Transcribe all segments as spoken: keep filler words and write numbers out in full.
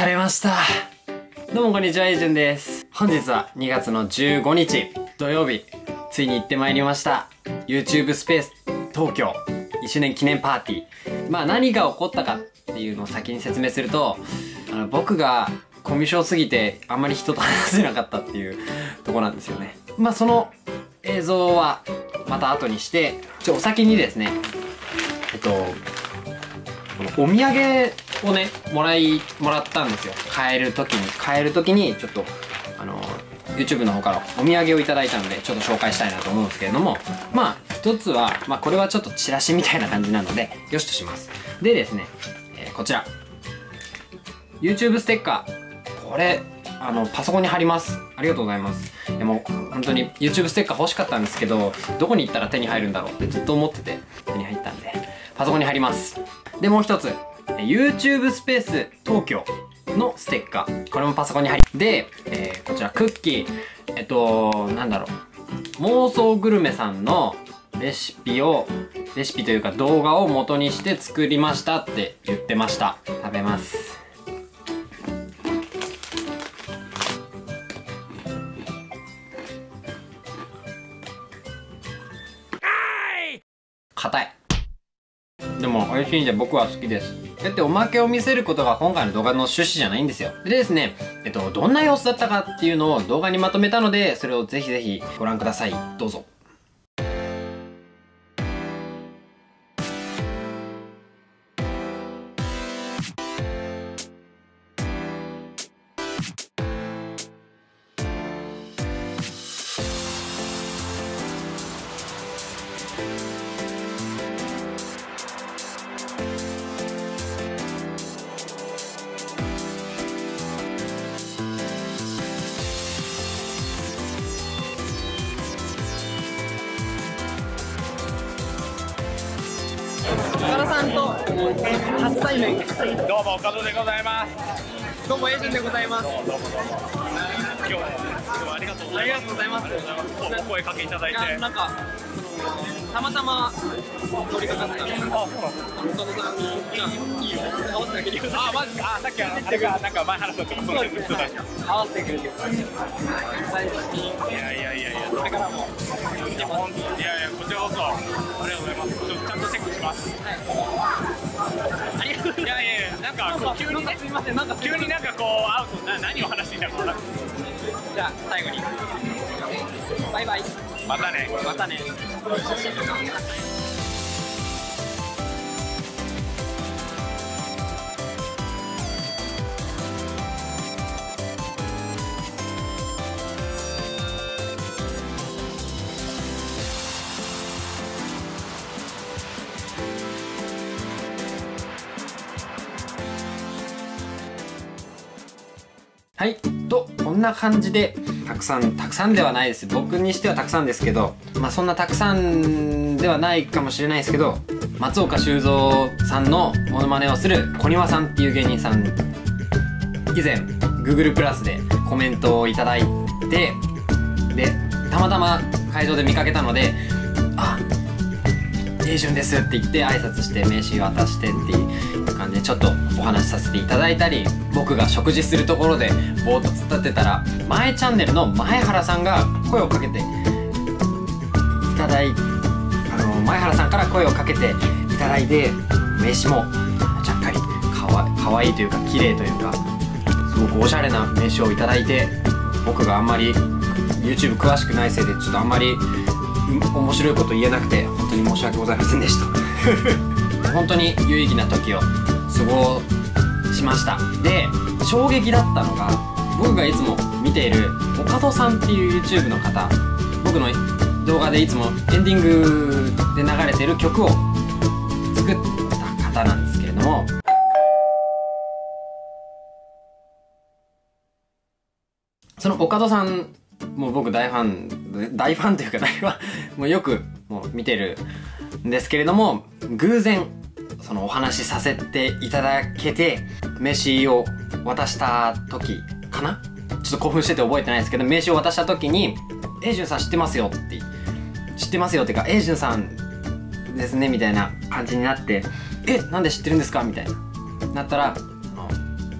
疲れました。どうもこんにちは、イジュンです。本日はにがつのじゅうごにち土曜日、ついに行ってまいりました YouTube スペース東京いっしゅうねん記念パーティー。まあ何が起こったかっていうのを先に説明すると、あの僕がコミュ障すぎてあんまり人と話せなかったっていうとこなんですよね。まあその映像はまた後にして、ちょお先にですね、えっとこのお土産をねもらいもらったんですよ。帰る時に帰る時にちょっとあの YouTube の方からお土産をいただいたので、ちょっと紹介したいなと思うんですけれども、まあ一つは、まあ、これはちょっとチラシみたいな感じなのでよしとします。でですね、えー、こちら YouTube ステッカー、これあのパソコンに貼ります。ありがとうございます。でも本当に YouTube ステッカー欲しかったんですけど、どこに行ったら手に入るんだろうってずっと思ってて手に入ったんでパソコンに貼ります。でもう一つ YouTube スペース東京のステッカー、これもパソコンに貼りで、えー、こちらクッキー、えっとなんだろう、妄想グルメさんのレシピをレシピというか動画を元にして作りましたって言ってました。食べます。硬い。でも美味しいんで僕は好きです。だっておまけを見せることが今回の動画の趣旨じゃないんですよ。でですね、えっと、どんな様子だったかっていうのを動画にまとめたので、それをぜひぜひご覧ください。どうぞ。 岡田さんと初対面。 どうも岡田でございます。 どうもエイジュンでございます。 どうもどうもどうも。今日はありがとうございます。 ありがとうございます。 お声かけいただいて。 いやなんかたまたま乗りかかったら、あ、そうなんですか。岡田さんにいいよ合わせてあげてください。 あ、マジか。あ、さっきあれがなんか前原さんとかそうですね。 合わせてくれて大好き。 いやいやいやいや。 これからもいや本当いやいやこちらこそありがとうございます。ちょっとちゃんとチェックします。 はい。ありがとうございます。 いやいやいやなんかこう急にね、 すみません、なんか急になんかこう会うとな何を話していいんだろうな。 じゃあ最後にバイバイ。 またね。 またね。 はい、とこんな感じでたくさんたくさんではないです。僕にしてはたくさんですけど、まあそんなたくさんではないかもしれないですけど、松岡修造さんのモノマネをする小庭さんっていう芸人さん、以前 Google プラスでコメントをいただいて、でたまたま会場で見かけたので「あエイジュンです」って言って挨拶して名刺渡してっていう感じでちょっとお話しさせていただいたり、僕が食事するところでぼーっと突っ立ってたら前チャンネルの前原さんが声をかけていただいあの前原さんから声をかけていただいて、名刺もちゃっかりかわかわいいというか綺麗というかすごくおしゃれな名刺をいただいて、僕があんまり YouTube 詳しくないせいでちょっとあんまり面白いこと言えなくて本当に申し訳ございませんでした本当に有意義な時を過ごしました。で衝撃だったのが、僕がいつも見ている岡戸さんっていう YouTube の方、僕の動画でいつもエンディングで流れてる曲を作った方なんですけれども、その岡戸さんもう僕大ファン大ファンというか大ファンもうよくもう見てるんですけれども、偶然そのお話しさせていただけて名刺を渡した時かな、ちょっと興奮してて覚えてないですけど、名刺を渡した時に「エイジュンさん知ってますよ」って知ってますよっていうか「エイジュンさんですね」みたいな感じになって「えなんで知ってるんですか?」みたいななったら、あの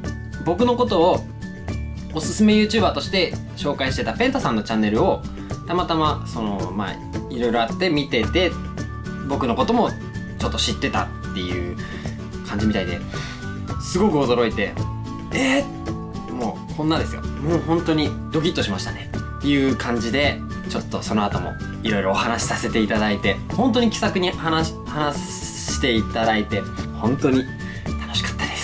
僕のことをおすすめ YouTuber として紹介してたペンタさんのチャンネルをたまたまそのまあいろいろあって見てて、僕のこともちょっと知ってたっていう感じみたいで、すごく驚いて、えー、もうこんなですよ。もう本当にドキッとしましたねっていう感じで、ちょっとその後もいろいろお話しさせていただいて、本当に気さくに話話していただいて本当に楽しかったです。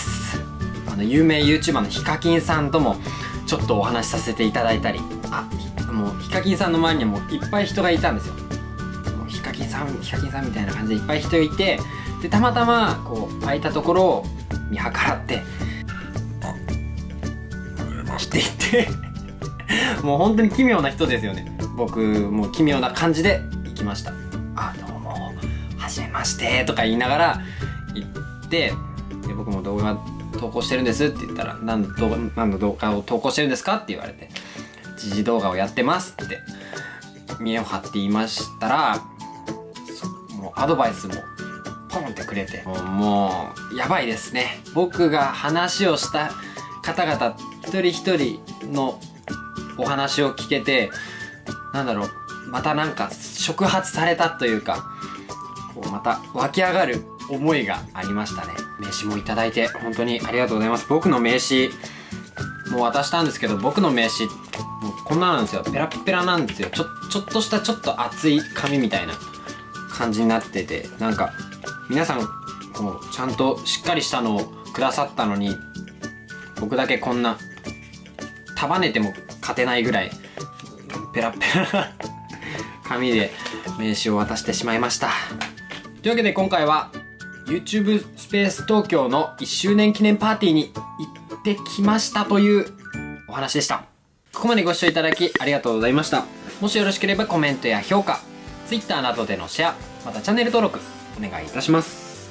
あの有名 YouTuber のヒカキンさんともちょっとお話しさせていただいたり、あ、もうヒカキンさんの周りにはもういっぱい人がいたんですよ。もうヒカキンさんヒカキンさんみたいな感じでいっぱい人がいて、でたまたまこう空いたところを見計らって「あっって言ってもう本当に奇妙な人ですよね。僕も奇妙な感じで行きました。あ、どうもはじめましてとか言いながら行って、で僕も動画投稿してるんですって言ったら、何の動画何の動画を投稿してるんですかって言われて、時事動画をやってますって見栄を張って言いましたら、もうアドバイスもポンってくれて、もう、もうやばいですね。僕が話をした方々一人一人のお話を聞けて、なんだろう、またなんか触発されたというか、こうまた湧き上がる思いがありましたね。名刺もいただいて本当にありがとうございます。僕の名刺もう渡したんですけど、僕の名刺もうこんななんですよ。ペラペラなんですよ。ちょちょっとしたちょっと厚い紙みたいな感じになってて、なんか皆さんこうちゃんとしっかりしたのをくださったのに、僕だけこんな束ねても勝てないぐらいペラペラ紙で名刺を渡してしまいました。というわけで今回は YouTube スペース東京のいっしゅうねん記念パーティーに行ってきましたというお話でした。ここまでご視聴いただきありがとうございました。もしよろしければコメントや評価、Twitter などでのシェア、またチャンネル登録お願いいたします。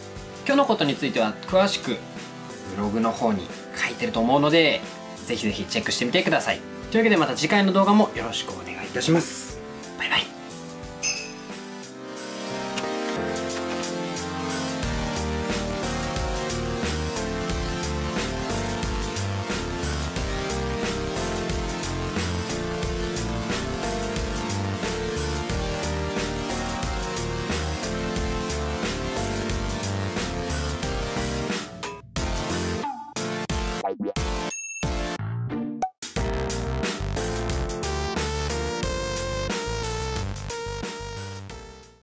今日のことについては詳しくブログの方に書いてると思うので、ぜひぜひチェックしてみてください。というわけでまた次回の動画もよろしくお願いいたします。バイバイ。